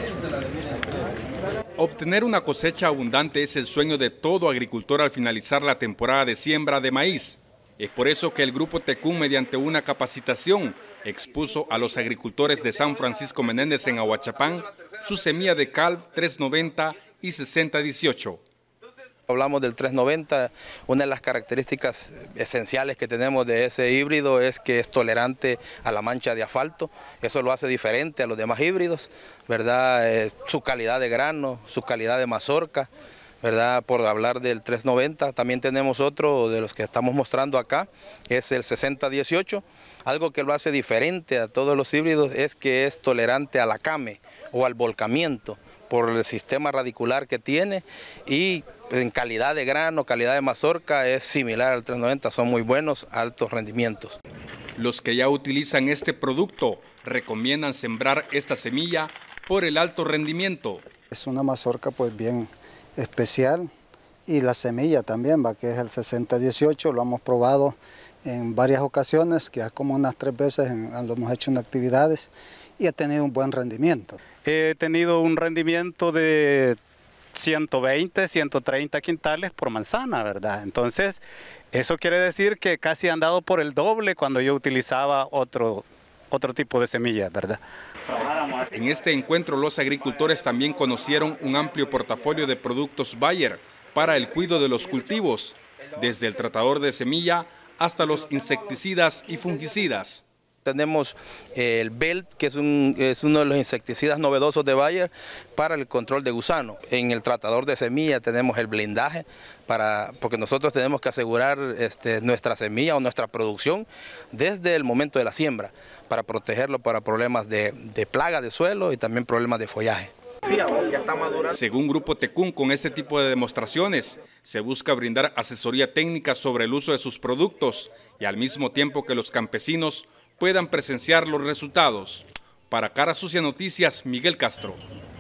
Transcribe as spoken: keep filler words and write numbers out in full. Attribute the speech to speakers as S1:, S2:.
S1: Obtener una cosecha abundante es el sueño de todo agricultor al finalizar la temporada de siembra de maíz. Es por eso que el Grupo Tecún, mediante una capacitación, expuso a los agricultores de San Francisco Menéndez en Ahuachapán su semilla de Calv tres noventa y sesenta dieciocho.
S2: Hablamos del tres noventa, una de las características esenciales que tenemos de ese híbrido es que es tolerante a la mancha de asfalto. Eso lo hace diferente a los demás híbridos, ¿verdad? Eh, su calidad de grano, su calidad de mazorca, ¿verdad? Por hablar del tres noventa, también tenemos otro de los que estamos mostrando acá, es el sesenta dieciocho. Algo que lo hace diferente a todos los híbridos es que es tolerante a la came o al volcamiento por el sistema radicular que tiene, y en calidad de grano, calidad de mazorca es similar al tres noventa, son muy buenos, altos rendimientos.
S1: Los que ya utilizan este producto recomiendan sembrar esta semilla por el alto rendimiento.
S3: Es una mazorca pues bien especial, y la semilla también, va, que es el sesenta dieciocho, lo hemos probado en varias ocasiones, que ya como unas tres veces en, lo hemos hecho en actividades, y ha tenido un buen rendimiento.
S4: He tenido un rendimiento de ciento veinte, ciento treinta quintales por manzana, ¿verdad? Entonces, eso quiere decir que casi han dado por el doble cuando yo utilizaba otro, otro tipo de semillas, ¿verdad?
S1: En este encuentro, los agricultores también conocieron un amplio portafolio de productos Bayer para el cuidado de los cultivos, desde el tratador de semilla hasta los insecticidas y fungicidas.
S2: Tenemos el Belt, que es, un, es uno de los insecticidas novedosos de Bayer para el control de gusano. En el tratador de semilla tenemos el blindaje, para, porque nosotros tenemos que asegurar este, nuestra semilla o nuestra producción desde el momento de la siembra, para protegerlo para problemas de, de plaga de suelo y también problemas de follaje.
S1: Según Grupo Tecún, con este tipo de demostraciones se busca brindar asesoría técnica sobre el uso de sus productos y al mismo tiempo que los campesinos puedan presenciar los resultados. Para Cara Sucia Noticias, Miguel Castro.